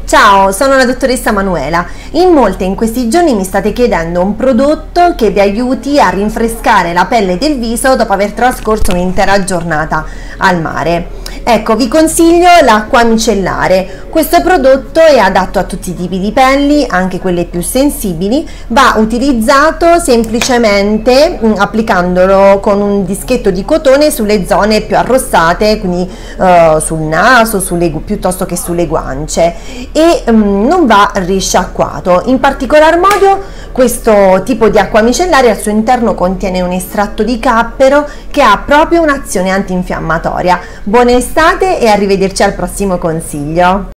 Ciao, sono la dottoressa Manuela. In molte in questi giorni mi state chiedendo un prodotto che vi aiuti a rinfrescare la pelle del viso dopo aver trascorso un'intera giornata al mare. Ecco, vi consiglio l'acqua micellare. Questo prodotto è adatto a tutti i tipi di pelli, anche quelle più sensibili. Va utilizzato semplicemente applicandolo con un dischetto di cotone sulle zone più arrossate, quindi sul naso, piuttosto che sulle guance, e non va risciacquato. In particolar modo questo tipo di acqua micellare al suo interno contiene un estratto di cappero che ha proprio un'azione antinfiammatoria. Buona estate e arrivederci al prossimo consiglio.